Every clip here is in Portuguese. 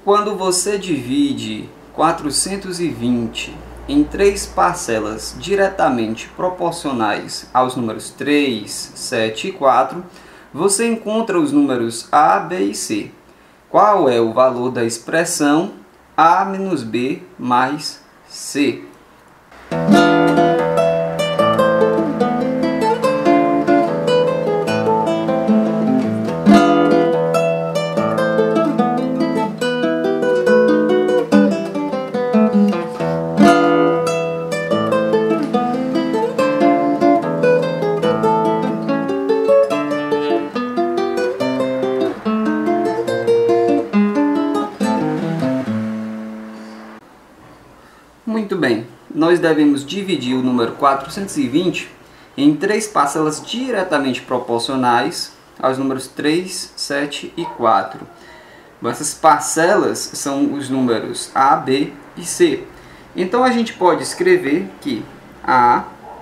Quando você divide 420 em 3 parcelas diretamente proporcionais aos números 3, 7 e 4, você encontra os números A, B e C. Qual é o valor da expressão A menos B mais C? Muito bem, nós devemos dividir o número 420 em 3 parcelas diretamente proporcionais aos números 3, 7 e 4. Essas parcelas são os números A, B e C. Então a gente pode escrever que A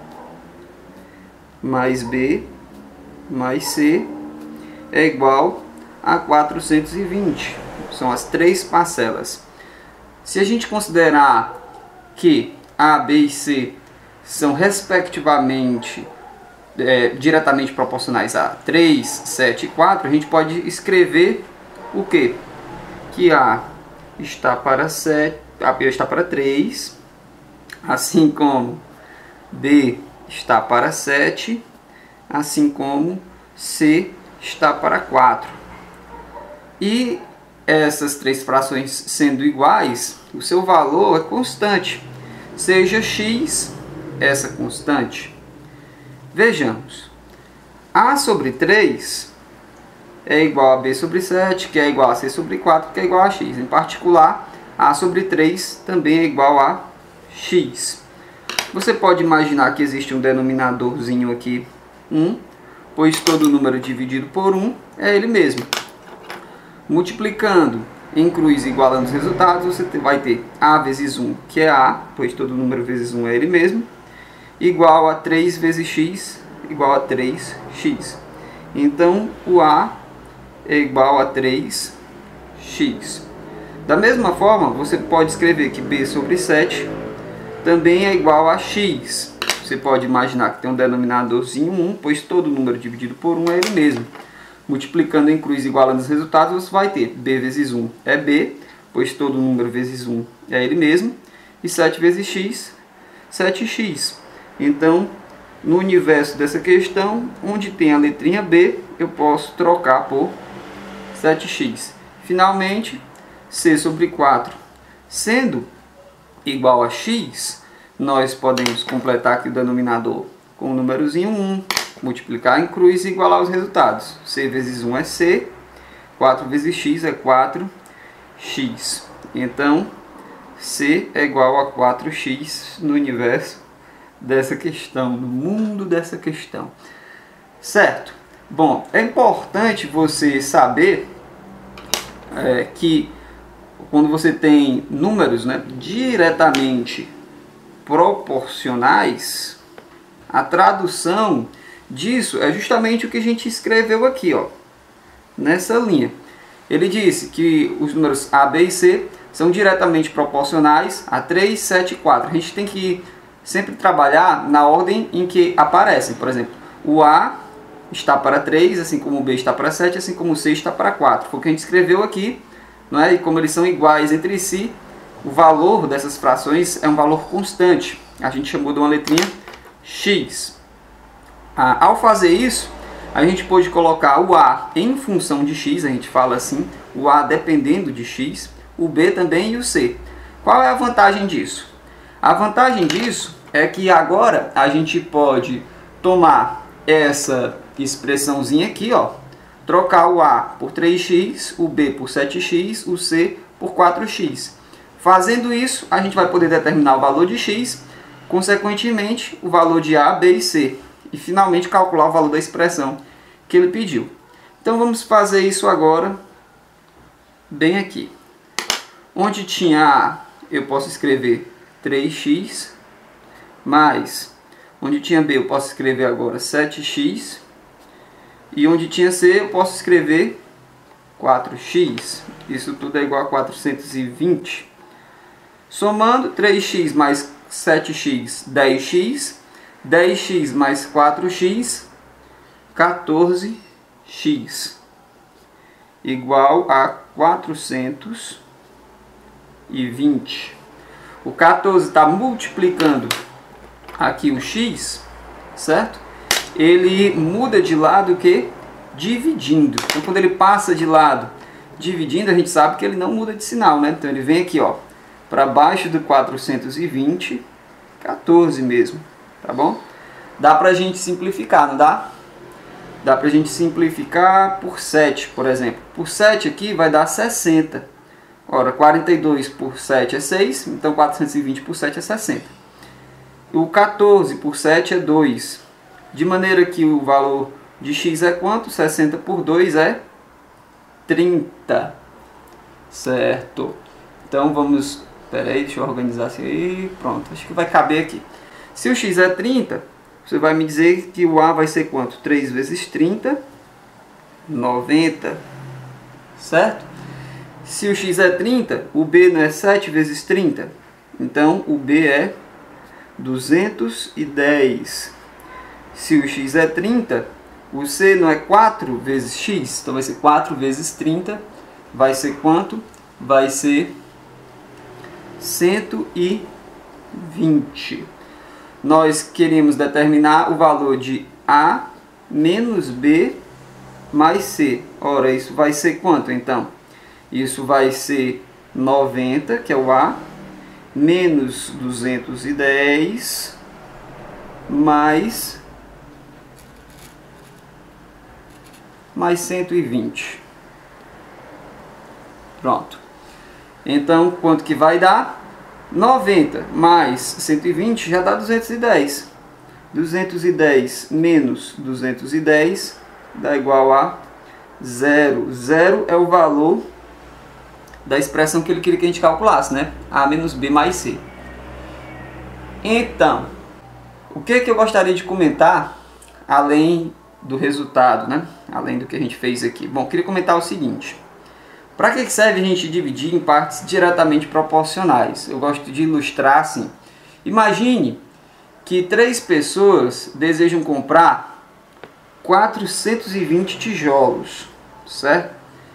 mais B mais C é igual a 420. São as 3 parcelas. Se a gente considerar que A, B e C são respectivamente diretamente proporcionais a 3, 7 e 4, a gente pode escrever o quê? Que A está para 7, a B está para 3, assim como B está para 7, assim como C está para 4. E essas 3 frações sendo iguais, o seu valor é constante, seja x essa constante. Vejamos, A sobre 3 é igual a B sobre 7, que é igual a C sobre 4, que é igual a x. Em particular, A sobre 3 também é igual a x. Você pode imaginar que existe um denominadorzinho aqui, 1, pois todo número dividido por 1 é ele mesmo. Multiplicando em cruz e igualando os resultados, você vai ter A vezes 1, que é A, pois todo número vezes 1 é ele mesmo, igual a 3 vezes x, igual a 3x. Então, o A é igual a 3x. Da mesma forma, você pode escrever que B sobre 7 também é igual a x. Você pode imaginar que tem um denominadorzinho 1, pois todo número dividido por 1 é ele mesmo. Multiplicando em cruz e igualando os resultados, você vai ter B vezes 1 é B, pois todo número vezes 1 é ele mesmo. E 7 vezes x, 7x. Então, no universo dessa questão, onde tem a letrinha B, eu posso trocar por 7x. Finalmente, C sobre 4 sendo igual a x, nós podemos completar aqui o denominador com o númerozinho 1, multiplicar em cruz e igualar os resultados. C vezes 1 é C, 4 vezes x é 4x. Então, C é igual a 4x no universo dessa questão, no mundo dessa questão. Certo? Bom, é importante você saber que quando você tem números, né, diretamente proporcionais, a tradução disso é justamente o que a gente escreveu aqui, ó, nessa linha. Ele disse que os números A, B e C são diretamente proporcionais a 3, 7 e 4. A gente tem que sempre trabalhar na ordem em que aparecem. Por exemplo, o A está para 3, assim como o B está para 7, assim como o C está para 4. Foi o que a gente escreveu aqui, não é? E como eles são iguais entre si, o valor dessas frações é um valor constante. A gente chamou de uma letrinha x. Ao fazer isso, a gente pode colocar o A em função de x, a gente fala assim, o A dependendo de x, o B também e o C. Qual é a vantagem disso? A vantagem disso é que agora a gente pode tomar essa expressãozinha aqui, ó, trocar o A por 3x, o B por 7x, o C por 4x. Fazendo isso, a gente vai poder determinar o valor de x, consequentemente, o valor de A, B e C. E finalmente calcular o valor da expressão que ele pediu. Então vamos fazer isso agora, bem aqui. Onde tinha A, eu posso escrever 3x, mais, onde tinha B, eu posso escrever agora 7x, e onde tinha C, eu posso escrever 4x, isso tudo é igual a 420. Somando, 3x mais 7x, 10x. 10x mais 4x, 14x. Igual a 420. O 14 está multiplicando aqui o x, certo? Ele muda de lado o que? Dividindo. Então, quando ele passa de lado dividindo, a gente sabe que ele não muda de sinal, né? Então, ele vem aqui, ó, para baixo do 420, 14 mesmo, tá bom? Dá pra gente simplificar, não dá? Dá pra gente simplificar por 7, por exemplo. Por 7 aqui vai dar 60. Ora, 42 por 7 é 6, então 420 por 7 é 60. O 14 por 7 é 2. De maneira que o valor de x é quanto? 60 por 2 é 30. Certo. Então vamos... Espera aí, deixa eu organizar isso aí. Pronto, acho que vai caber aqui. Se o x é 30, você vai me dizer que o a vai ser quanto? 3 vezes 30, 90. Certo? Se o x é 30, o b não é 7 vezes 30. Então, o b é 210. Se o x é 30, o c não é 4 vezes x. Então, vai ser 4 vezes 30. Vai ser quanto? Vai ser 120. Nós queremos determinar o valor de a menos b mais c. Ora, isso vai ser quanto, então? Isso vai ser 90, que é o a, menos 210, mais 120. Pronto. Então, quanto que vai dar? 90 mais 120 já dá 210. 210 menos 210 dá igual a 0. 0 é o valor da expressão que ele queria que a gente calculasse, né? A menos B mais C. Então, o que eu gostaria de comentar, além do resultado, né? Além do que a gente fez aqui. Bom, eu queria comentar o seguinte. Para que serve a gente dividir em partes diretamente proporcionais? Eu gosto de ilustrar assim. Imagine que 3 pessoas desejam comprar 420 tijolos, certo?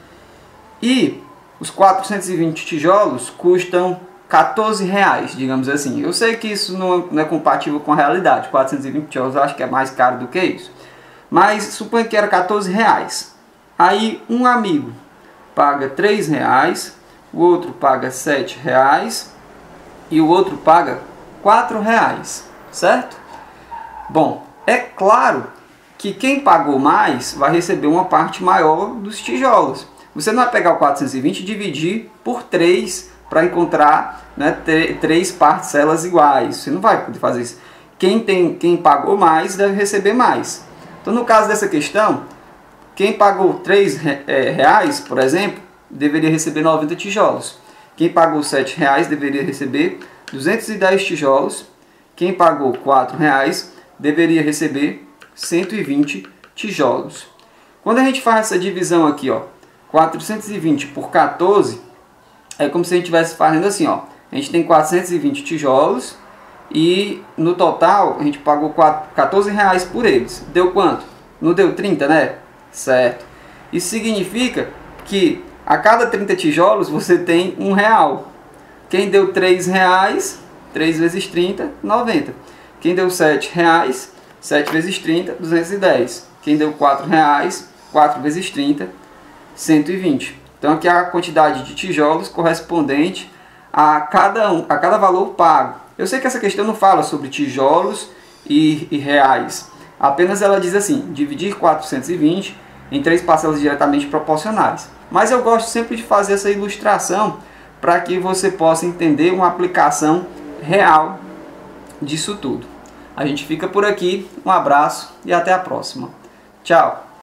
E os 420 tijolos custam R$14, digamos assim. Eu sei que isso não é compatível com a realidade. 420 tijolos eu acho que é mais caro do que isso. Mas suponha que era R$14. Aí um amigo paga R$3, o outro paga R$7 e o outro paga R$4, certo? Bom, é claro que quem pagou mais vai receber uma parte maior dos tijolos. Você não vai pegar o 420 e dividir por 3 para encontrar, né, 3 parcelas iguais. Você não vai poder fazer isso. Quem pagou mais deve receber mais. Então, no caso dessa questão, quem pagou R$3, por exemplo, deveria receber 90 tijolos. Quem pagou R$7 deveria receber 210 tijolos. Quem pagou R$4 deveria receber 120 tijolos. Quando a gente faz essa divisão aqui, ó, 420 por 14, é como se a gente estivesse fazendo assim, ó. A gente tem 420 tijolos e no total a gente pagou R$14 por eles. Deu quanto? Não deu 30, né? Certo. Isso significa que a cada 30 tijolos você tem R$1. Quem deu R$3, 3 vezes 30, 90. Quem deu R$7, 7 vezes 30, 210. Quem deu R$4, 4 vezes 30, 120. Então aqui é a quantidade de tijolos correspondente a cada valor pago. Eu sei que essa questão não fala sobre tijolos e reais. Apenas ela diz assim, dividir 420 em 3 parcelas diretamente proporcionais. Mas eu gosto sempre de fazer essa ilustração para que você possa entender uma aplicação real disso tudo. A gente fica por aqui, um abraço e até a próxima. Tchau!